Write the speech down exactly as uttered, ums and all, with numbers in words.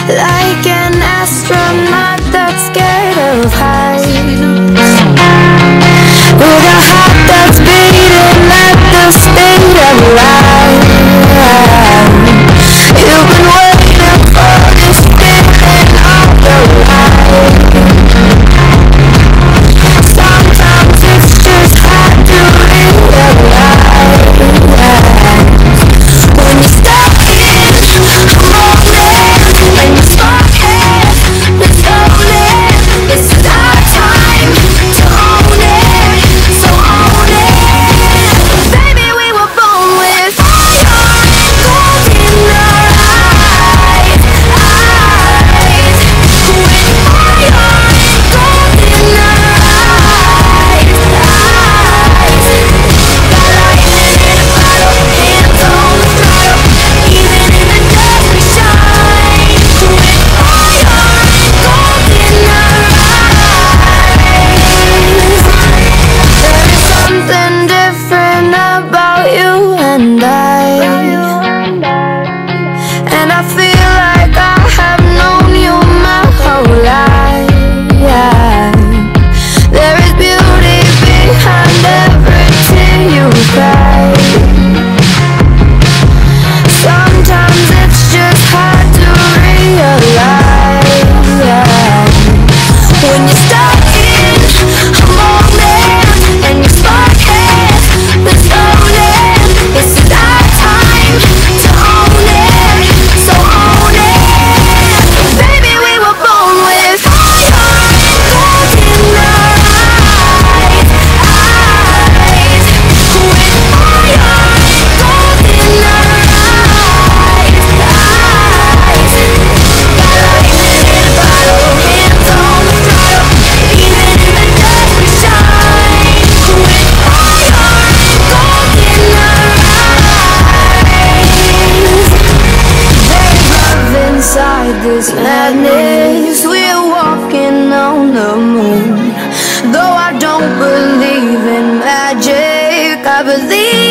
like an astronaut that's scared of heights, with a heart that's beating at the speed of light. You've been waiting for this feeling all your life. Sometimes it's just hard to realize when you step in the moment and you spark it, it's stolen. This is our time to own it, so own it. Baby, we were born with fire and gold in our eyes, eyes. With fire and gold in our eyes, eyes. Got lightning in a bottle, hands on the throttle. Even in the dark we shine. With fire and gold in our eyes. There is something different about you and I, and I feel like I have known you my whole life. There is beauty behind every tear you cry. Sometimes it's just hard to realize when you start in a moment and you spark it, it's stolen. This is our time to own it, so own it. Baby, we were born with fire and gold in our eyes, eyes. With fire and gold in our eyes, eyes. Got lightning in a bottle, hands on the throttle. Even in the dark we shine. With fire and gold in our eyes. There's love inside this madness. We're walking on the moon. Though I don't believe in magic, I believe